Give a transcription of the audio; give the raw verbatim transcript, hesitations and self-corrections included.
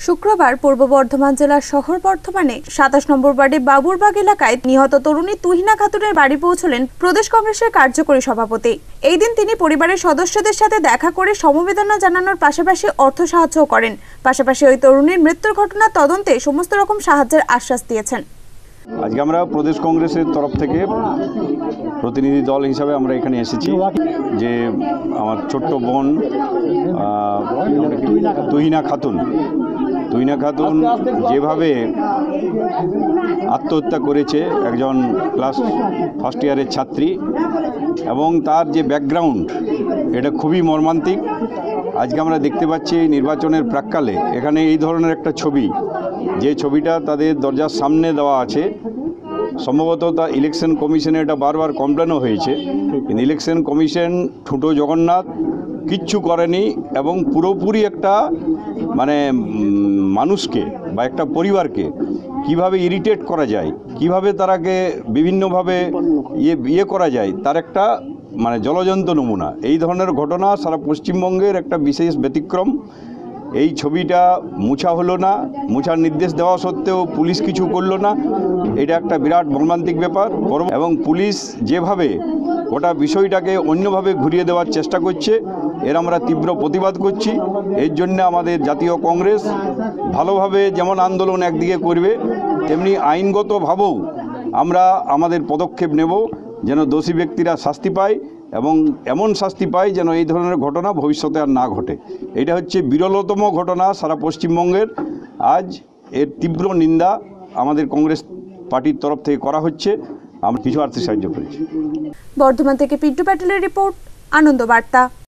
শুক্রবার পূর্ব বর্ধমান জেলার শহর বর্ধমানে সাতাশ নম্বর ওয়ার্ডে বাবুরবাগ এলাকায় নিহত তরুণী তুহিনা খাতুনের বাড়ি পৌঁছলেন প্রদেশ কংগ্রেসের কার্যকরী সভাপতি। এই দিন তিনি পরিবারের সদস্যদের সাথে দেখা করে সমবেদনা জানানোর পাশাপাশি অর্থ সাহায্য করেন। পাশাপাশি ওই তরুণীর মৃত্যুর ঘটনা তদন্তে সমস্ত রকম সাহায্যের আশ্বাস দিয়েছেন। আজকে আমরা প্রদেশ কংগ্রেসের তরফ থেকে প্রতিনিধি দল হিসাবে আমরা এখানে এসেছি যে আমার ছোট্ট বোন তুহিনা খাতুন তুহিনা খাতুন যেভাবে আত্মহত্যা করেছে, একজন ক্লাস ফার্স্ট ইয়ারের ছাত্রী, এবং তার যে ব্যাকগ্রাউন্ড এটা খুবই মর্মান্তিক। আজকে আমরা দেখতে পাচ্ছি নির্বাচনের প্রাক্কালে এখানে এই ধরনের একটা ছবি, যে ছবিটা তাদের দরজার সামনে দেওয়া আছে। সম্ভবত তা ইলেকশন কমিশনে এটা বারবার কমপ্লেনও হয়েছে, কিন্তু ইলেকশন কমিশন ঠুটো জগন্নাথ কিচ্ছু করেনি এবং পুরোপুরি একটা মানে মানুষকে বা একটা পরিবারকে কিভাবে ইরিটেট করা যায়, কিভাবে তারাকে বিভিন্নভাবে ইয়ে ইয়ে করা যায়, তার একটা মানে জলজন্ত নমুনা। এই ধরনের ঘটনা সারা পশ্চিমবঙ্গের একটা বিশেষ ব্যতিক্রম। এই ছবিটা মুছা হলো না, মুছার নির্দেশ দেওয়া সত্ত্বেও পুলিশ কিছু করলো না। এটা একটা বিরাট মর্মান্তিক ব্যাপার এবং পুলিশ যেভাবে গোটা বিষয়টাকে অন্যভাবে ঘুরিয়ে দেওয়ার চেষ্টা করছে, এর আমরা তীব্র প্রতিবাদ করছি। এর জন্য আমাদের জাতীয় কংগ্রেস ভালোভাবে যেমন আন্দোলন একদিকে করবে, তেমনি আইনগতভাবেও আমরা আমাদের পদক্ষেপ নেব যেন দোষী ব্যক্তিরা শাস্তি পায় এবং এমন শাস্তি পায় যেন এই ধরনের ঘটনা ভবিষ্যতে আর না ঘটে। এটা হচ্ছে বিরলতম ঘটনা সারা পশ্চিমবঙ্গের। আজ এর তীব্র নিন্দা আমাদের কংগ্রেস পার্টির তরফ থেকে করা হচ্ছে। আমরা কিছু আর্থিক সাহায্য করেছি। বর্ধমান থেকে পিন্টু প্যাটেলের রিপোর্ট, আনন্দবার্তা।